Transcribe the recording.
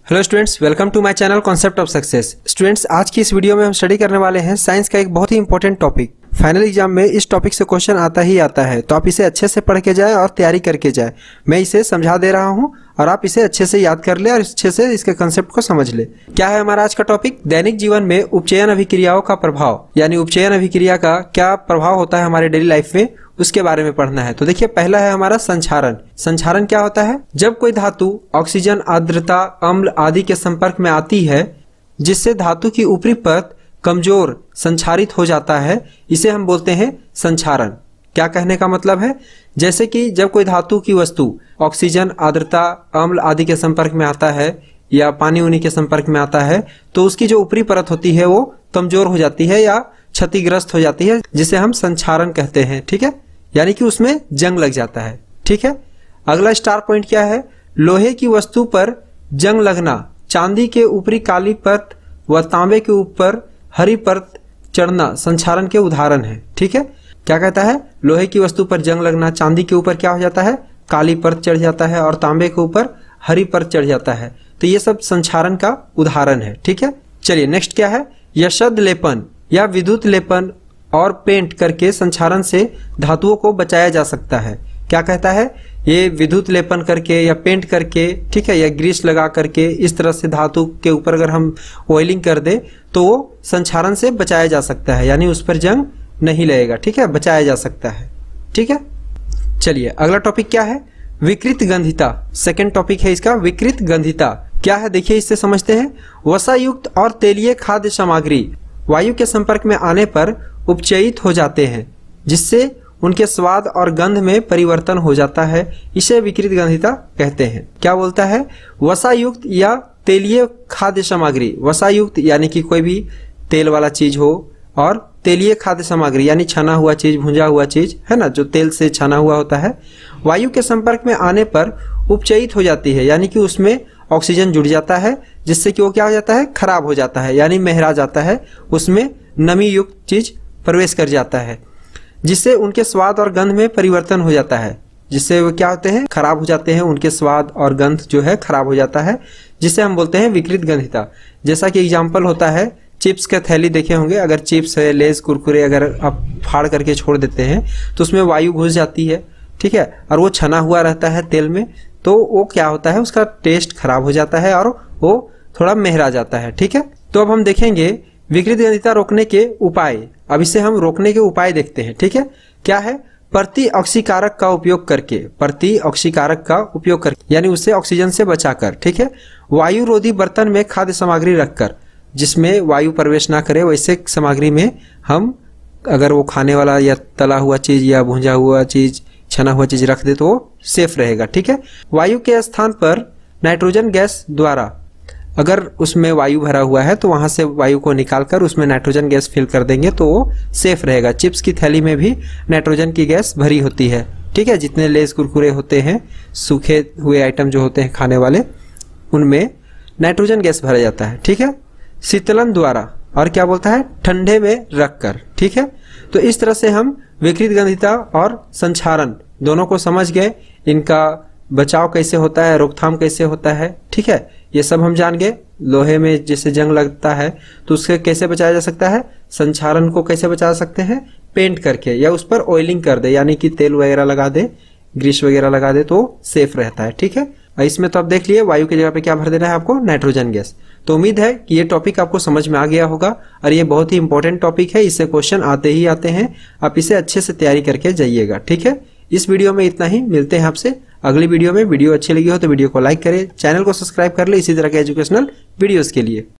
Hello students, welcome to my channel concept of success. Students, आज की इस video में हम स्टडी करने वाले हैं साइंस का एक बहुत ही इंपॉर्टेंट टॉपिक। फाइनल एग्जाम में इस टॉपिक से क्वेश्चन आता ही आता है, तो आप इसे अच्छे से पढ़ के जाए और तैयारी करके जाए। मैं इसे समझा दे रहा हूं और आप इसे अच्छे से याद कर ले और अच्छे से इसके कंसेप्ट को समझ ले। क्या है हमारा आज का टॉपिक? दैनिक जीवन में उपचयन अभिक्रियाओं का प्रभाव, यानी उपचयन अभिक्रिया का क्या प्रभाव होता है हमारे डेली लाइफ में, उसके बारे में पढ़ना है। तो देखिए, पहला है हमारा संक्षारण। संक्षारण क्या होता है? जब कोई धातु ऑक्सीजन, आर्द्रता, अम्ल आदि के संपर्क में आती है जिससे धातु की ऊपरी परत कमजोर संक्षारित हो जाता है, इसे हम बोलते हैं संक्षारण। क्या कहने का मतलब है? जैसे कि जब कोई धातु की वस्तु ऑक्सीजन, आर्द्रता, अम्ल आदि के संपर्क में आता है या पानी उनी के संपर्क में आता है, तो उसकी जो ऊपरी परत होती है वो कमजोर हो जाती है या क्षतिग्रस्त हो जाती है, जिसे हम संक्षारण कहते हैं। ठीक है, यानी कि उसमें जंग लग जाता है। ठीक है, अगला स्टार पॉइंट क्या है? लोहे की वस्तु पर जंग लगना, चांदी के ऊपरी काली परत व तांबे के ऊपर हरी परत चढ़ना संक्षारण के उदाहरण है। ठीक है, क्या कहता है? लोहे की वस्तु पर जंग लगना, चांदी के ऊपर क्या हो जाता है? काली परत चढ़ जाता है और तांबे के ऊपर हरी परत चढ़ जाता है। तो ये सब संक्षारण का उदाहरण है। ठीक है, चलिए नेक्स्ट क्या है? यशद लेपन या विद्युत लेपन और पेंट करके संक्षारण से धातुओं को बचाया जा सकता है। क्या कहता है? ये विद्युत लेपन करके या पेंट करके, ठीक है, या ग्रीस लगा करके इस तरह से धातु के ऊपर अगर हम ऑयलिंग कर दे तो वो संक्षारण से बचाया जा सकता है, यानी उस पर जंग नहीं लगेगा। ठीक है, बचाया जा सकता है। ठीक है, चलिए अगला टॉपिक क्या है? विकृत गंधिता। सेकेंड टॉपिक है इसका, विकृत गंधिता। क्या है देखिए, इससे समझते हैं। वसायुक्त और तेलीय खाद्य सामग्री वायु के संपर्क में आने पर उपचयित हो जाते हैं, जिससे उनके स्वाद और गंध में परिवर्तन हो जाता है। इसे विकृत गंधिता कहते हैं। क्या बोलता है? वसायुक्त या तेलीय खाद्य सामग्री। वसायुक्त यानी कि कोई भी तेल वाला चीज हो, और तेलीय खाद्य सामग्री यानी छना हुआ चीज, भुंजा हुआ चीज है ना, जो तेल से छना हुआ होता है, वायु के संपर्क में आने पर उपचयित हो जाती है, यानी कि उसमें ऑक्सीजन जुड़ जाता है, जिससे कि वो क्या हो जाता है? खराब हो जाता है, यानी महरा जाता है, उसमें नमी युक्त चीज प्रवेश कर जाता है, जिससे उनके स्वाद और गंध में परिवर्तन हो जाता है, जिससे वो क्या होते हैं? खराब हो जाते हैं, उनके स्वाद और गंध जो है खराब हो जाता है, जिसे हम बोलते हैं विकृत गंधिता। जैसा कि एग्जाम्पल होता है, चिप्स का थैली देखे होंगे, अगर चिप्स है, लेज, कुरकुरे अगर आप फाड़ करके छोड़ देते हैं तो उसमें वायु घुस जाती है। ठीक है, और वो छना हुआ रहता है तेल में, तो वो क्या होता है? उसका टेस्ट खराब हो जाता है और वो थोड़ा महरा जाता है। ठीक है, तो अब हम देखेंगे विकृत गंधिता रोकने के उपाय। अब इसे हम रोकने के उपाय देखते हैं। ठीक है, क्या है? प्रति ऑक्सीकारक का उपयोग करके, प्रति ऑक्सीकारक का उपयोग करके, यानी उसे ऑक्सीजन से बचाकर। ठीक है, वायु रोधी बर्तन में खाद्य सामग्री रखकर, जिसमें वायु प्रवेश ना करे, वैसे सामग्री में हम अगर वो खाने वाला या तला हुआ चीज या भुंजा हुआ चीज, छना हुआ चीज रख दे तो वो सेफ रहेगा। ठीक है, वायु के स्थान पर नाइट्रोजन गैस द्वारा, अगर उसमें वायु भरा हुआ है तो वहां से वायु को निकालकर उसमें नाइट्रोजन गैस फिल कर देंगे तो वो सेफ रहेगा। चिप्स की थैली में भी नाइट्रोजन की गैस भरी होती है। ठीक है, जितने लेस कुरकुरे होते हैं, सूखे हुए आइटम जो होते हैं खाने वाले, उनमें नाइट्रोजन गैस भरा जाता है। ठीक है, शीतलन द्वारा, और क्या बोलता है? ठंडे में रखकर। ठीक है, तो इस तरह से हम विकृत गंधिता और संक्षारण दोनों को समझ गए। इनका बचाव कैसे होता है, रोकथाम कैसे होता है, ठीक है, ये सब हम जान गए। लोहे में जैसे जंग लगता है तो उससे कैसे बचाया जा सकता है? संक्षारण को कैसे बचा सकते हैं? पेंट करके, या उस पर ऑयलिंग कर दे, यानी कि तेल वगैरह लगा दे, ग्रीस वगैरह लगा दे, तो सेफ रहता है। ठीक है, इसमें तो आप देख लिए वायु की जगह पे क्या भर देना है आपको? Nitrogen gas. तो उम्मीद है कि ये टॉपिक आपको समझ में आ गया होगा, और ये बहुत ही इंपॉर्टेंट टॉपिक है, इससे क्वेश्चन आते ही आते हैं। आप इसे अच्छे से तैयारी करके जाइएगा। ठीक है, इस वीडियो में इतना ही, मिलते हैं आपसे अगली वीडियो में। वीडियो अच्छी लगी हो तो वीडियो को लाइक करें, चैनल को सब्सक्राइब कर ले इसी तरह के एजुकेशनल वीडियोस के लिए।